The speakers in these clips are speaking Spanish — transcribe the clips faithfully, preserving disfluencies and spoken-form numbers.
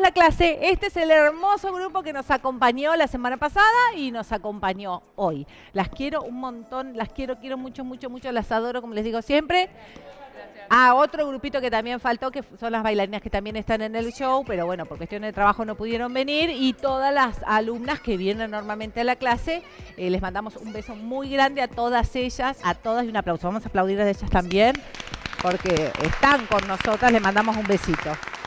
la clase. Este es el hermoso grupo que nos acompañó la semana pasada y nos acompañó hoy. Las quiero un montón, las quiero, quiero mucho, mucho, mucho, las adoro, como les digo siempre. Ah, otro grupito que también faltó, que son las bailarinas que también están en el show, pero bueno, por cuestiones de trabajo no pudieron venir, y todas las alumnas que vienen normalmente a la clase, eh, les mandamos un beso muy grande a todas ellas, a todas, y un aplauso. Vamos a aplaudir a ellas también, porque están con nosotras, les mandamos un besito.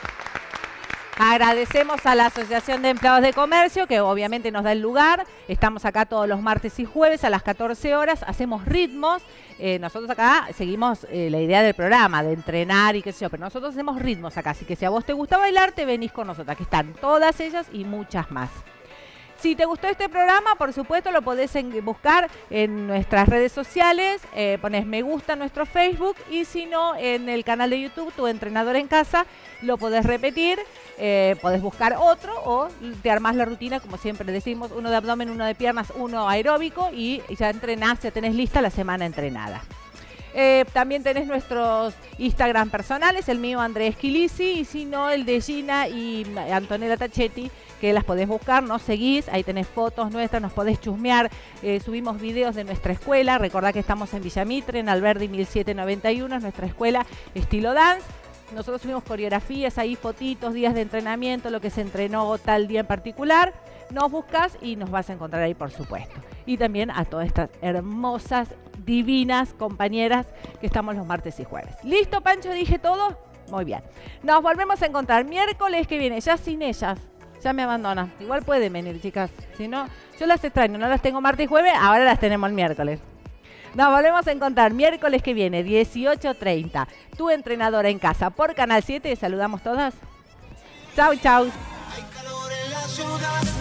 Agradecemos a la Asociación de Empleados de Comercio, que obviamente nos da el lugar. Estamos acá todos los martes y jueves a las catorce horas, hacemos ritmos. Eh, nosotros acá seguimos eh, la idea del programa, de entrenar y qué sé yo, pero nosotros hacemos ritmos acá, así que si a vos te gusta bailar, te venís con nosotras, que están todas ellas y muchas más. Si te gustó este programa, por supuesto, lo podés en, buscar en nuestras redes sociales, eh, pones me gusta en nuestro Facebook, y si no, en el canal de YouTube, Tu Entrenador en Casa, lo podés repetir, eh, podés buscar otro, o te armás la rutina, como siempre decimos, uno de abdomen, uno de piernas, uno aeróbico, y ya entrenás, ya tenés lista la semana entrenada. Eh, también tenés nuestros Instagram personales, el mío Andrés Quilisi, y si no, el de Gina y Antonella Tachetti, que las podés buscar, nos seguís, ahí tenés fotos nuestras, nos podés chusmear, eh, subimos videos de nuestra escuela. Recordá que estamos en Villa Mitre, en Alberdi mil setecientos noventa y uno, es nuestra escuela estilo dance. Nosotros subimos coreografías, ahí fotitos, días de entrenamiento, lo que se entrenó tal día en particular. Nos buscas y nos vas a encontrar ahí, por supuesto. Y también a todas estas hermosas, divinas compañeras que estamos los martes y jueves. ¿Listo, Pancho? ¿Dije todo? Muy bien. Nos volvemos a encontrar miércoles que viene, ya sin ellas. Ya me abandonan. Igual pueden venir, chicas. Si no, yo las extraño. No las tengo martes y jueves, ahora las tenemos el miércoles. Nos volvemos a encontrar miércoles que viene, dieciocho treinta. Tu Entrenadora en Casa por Canal siete. Saludamos todas. Chau, chau. Hay calor en la ciudad.